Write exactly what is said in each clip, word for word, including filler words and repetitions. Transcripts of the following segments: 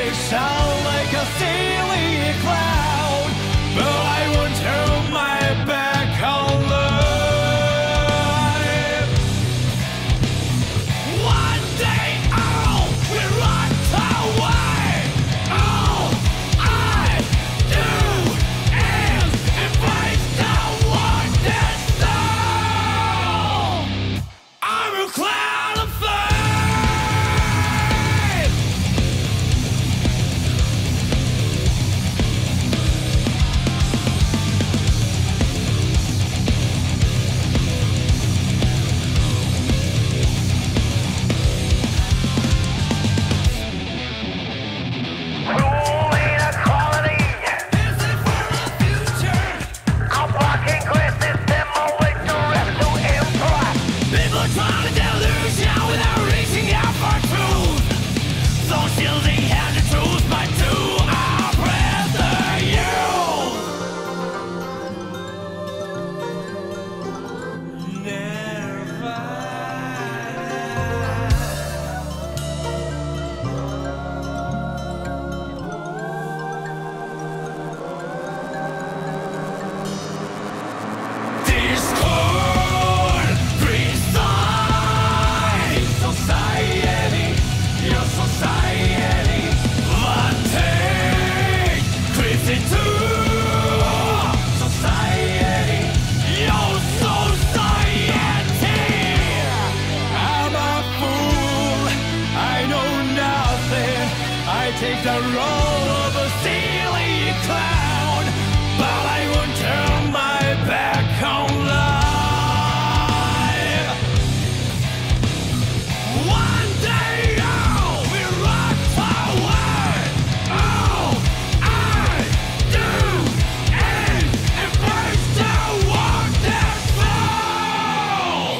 may sound like a silly clown, but I won't turn my back on life. One day all will run away. All I do is embrace the one that's soul. I'm a cloud of fire. Take the role of a silly clown, but I won't turn my back on life. One day all will run away. All I do is embrace the one that's falls.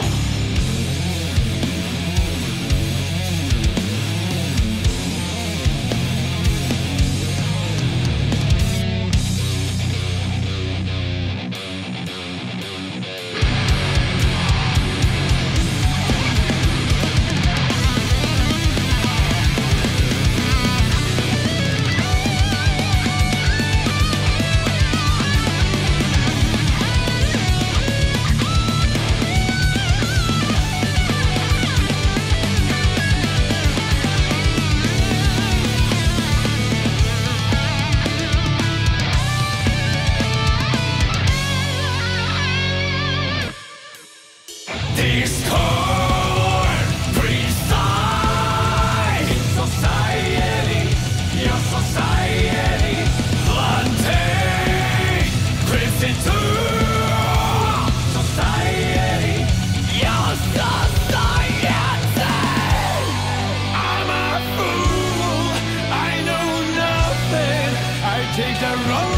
Discord, precise society, your society, planting, Christian society, your society. I'm a fool, I know nothing, I take the wrong